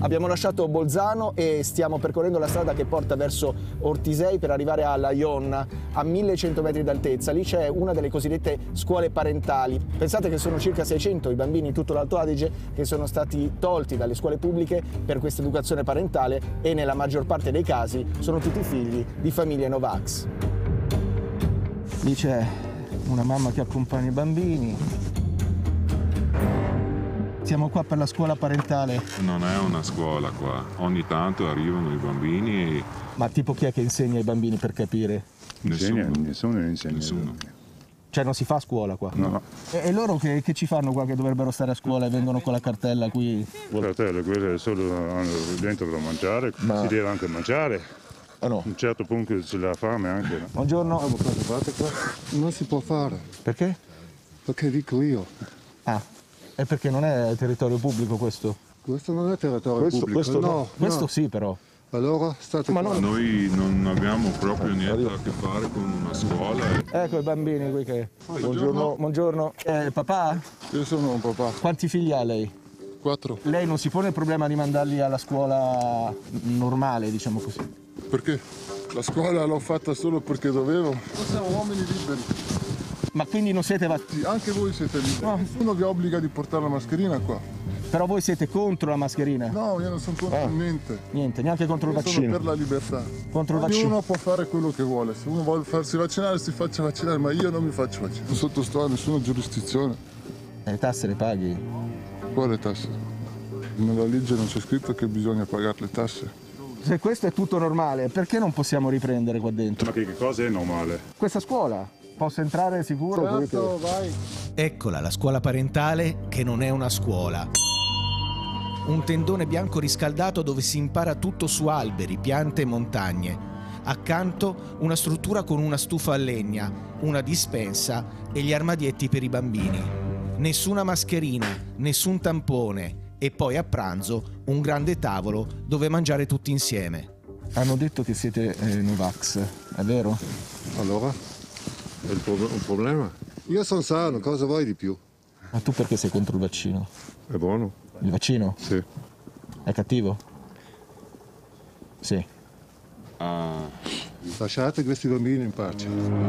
Abbiamo lasciato Bolzano e stiamo percorrendo la strada che porta verso Ortisei per arrivare alla Ionna, a 1100 metri d'altezza. Lì c'è una delle cosiddette scuole parentali. Pensate che sono circa 600 i bambini in tutto l'Alto Adige che sono stati tolti dalle scuole pubbliche per questa educazione parentale e nella maggior parte dei casi sono tutti figli di famiglie Novax. Lì c'è una mamma che accompagna i bambini. Siamo qua per la scuola parentale. Non è una scuola qua, ogni tanto arrivano i bambini e... Ma tipo chi è che insegna ai bambini per capire? Nessuno insegna. Cioè non si fa scuola qua? No. E loro che ci fanno qua che dovrebbero stare a scuola e vengono con la cartella qui? La cartella, quelle solo hanno dentro da mangiare, si deve anche mangiare. Ah no? A un certo punto c'è la fame anche. No? Buongiorno. Guardate qua, non si può fare. Perché? Perché dico io. Ah, è perché non è territorio pubblico questo? Questo non è territorio pubblico. No. Questo sì però. Allora state qua. Noi non abbiamo proprio niente a che fare con una scuola. Ecco i bambini qui che... Buongiorno. Buongiorno. Papà? Io sono un papà. Quanti figli ha lei? 4. Lei non si pone il problema di mandarli alla scuola normale, diciamo così? Perché? La scuola l'ho fatta solo perché dovevo. Noi siamo uomini liberi. Ma quindi non siete... Anche voi siete liberi. Nessuno vi obbliga di portare la mascherina qua. Però voi siete contro la mascherina? No, io non sono contro niente. Niente, neanche contro il Io vaccino? sono per la libertà. Contro il vaccino? Ognuno può fare quello che vuole. Se uno vuole farsi vaccinare, si faccia vaccinare, ma io non mi faccio vaccinare. Non sottosto a nessuna giurisdizione. Le tasse le paghi? Quale tasse? Nella legge non c'è scritto che bisogna pagare le tasse. Se questo è tutto normale, perché non possiamo riprendere qua dentro? Ma che cosa è normale? Questa scuola? Posso entrare sicuro? Certo, vai. Eccola la scuola parentale che non è una scuola. Un tendone bianco riscaldato dove si impara tutto su alberi, piante e montagne. Accanto una struttura con una stufa a legna, una dispensa e gli armadietti per i bambini. Nessuna mascherina, nessun tampone e poi a pranzo un grande tavolo dove mangiare tutti insieme. Hanno detto che siete Novax, è vero? Allora? È un problema? Io sono sano, cosa vuoi di più? Ma tu perché sei contro il vaccino? È buono? Il vaccino? Sì. È cattivo? Sì. Lasciate questi bambini in pace.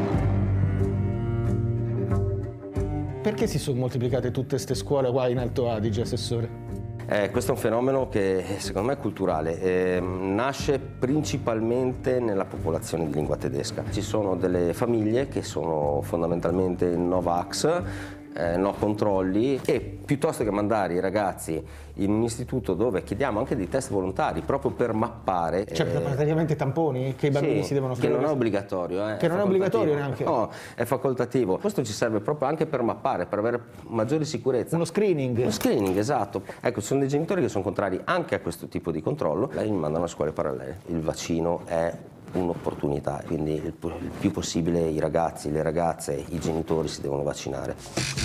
Perché si sono moltiplicate tutte queste scuole qua in Alto Adige, Assessore? Questo è un fenomeno che secondo me è culturale, nasce principalmente nella popolazione di lingua tedesca. Ci sono delle famiglie che sono fondamentalmente Novax, no controlli, e piuttosto che mandare i ragazzi in un istituto dove chiediamo anche dei test volontari proprio per mappare. Cioè praticamente tamponi che i bambini si devono fare? Che non è obbligatorio. Che non è obbligatorio neanche? No, è facoltativo. Questo ci serve proprio anche per mappare, per avere maggiore sicurezza. Uno screening? Uno screening, esatto. Ecco, ci sono dei genitori che sono contrari anche a questo tipo di controllo. Lei mi mandano a scuole parallele. Il vaccino è un'opportunità, quindi il più possibile i ragazzi, le ragazze, i genitori si devono vaccinare.